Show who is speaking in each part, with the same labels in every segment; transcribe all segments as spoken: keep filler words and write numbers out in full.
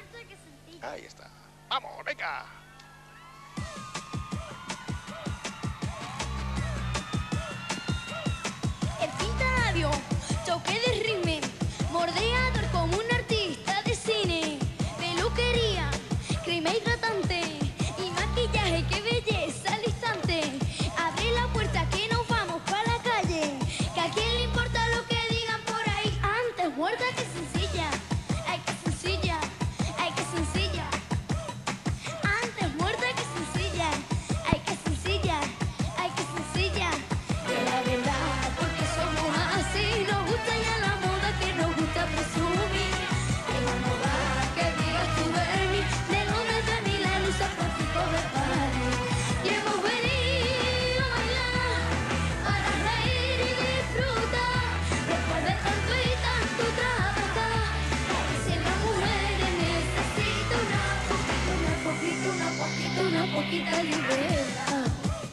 Speaker 1: Ahí está. ¡Vamos, venga!
Speaker 2: El pintalabio, choque de ritmo, mordeador como un artista de cine, peluquería, crema hidratante y maquillaje, qué belleza al instante. Abre la puerta que nos vamos para la calle, que a quién le importa lo que digan por ahí. Antes muerta que sencilla, ay que sencilla, ay que sencilla. Antes muerta que sencilla, ay que sencilla, ay que sencilla. De la verdad, porque somos así, nos gusta ya la moda que nos gusta presumir. De la moda que digas tú de mí, de donde vení la luz a Francisco de París. Y hemos venido a bailar para reír y disfrutar. Después de tanto y tanto trabajar, a veces las mujeres necesitan una poquita, una poquita, una poquita, una poquita libertad.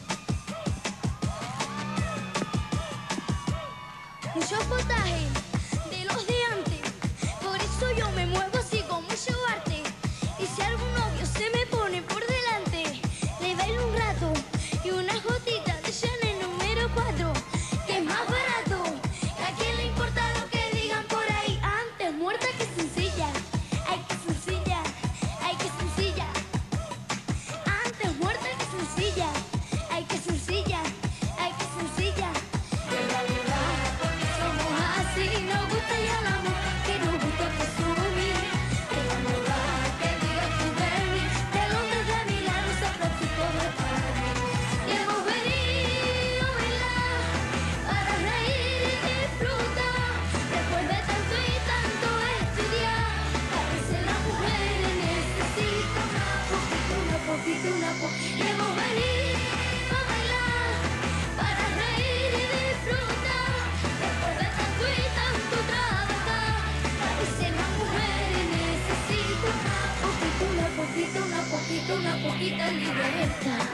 Speaker 2: Muchos potajes de los de antes, por eso yo me muevo así con mucho arte. Y si algún novio se me pone por delante, le bailo un rato y unas gotitas de Chanel número cuatro, que es más barato. ¿A quién le importa lo que digan por ahí? Antes muerta que sencilla, ay que sencilla, ay que sencilla. Antes muerta que sencilla, ay que sencilla, ay que sencilla. De la verdad, porque somos así, nos gusta ya la moda que nos gusta presumir. De la moda que digas tú de mí, de Londres de Milán a San Francisco de París. Y hemos venido a bailar para reír y disfrutar. Después de tanto y tanto estudiar, a veces las mujeres necesitan una poquita, una poquita, una poquita. Y hemos venido a bailar para reír y disfrutar. Después de tanto y tanto trabajar, a veces las mujeres necesitan una poquita, una poquita, una poquita, una poquita libertad.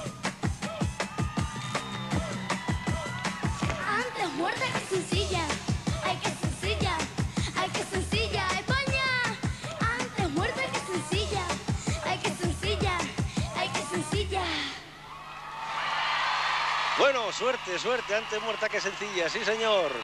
Speaker 2: Antes muerta que sencilla, ay que sencilla, ay que sencilla, España. Antes muerta que sencilla, ay que sencilla, ay que sencilla.
Speaker 1: Bueno, suerte, suerte. Antes muerta que sencilla. Sí, señor.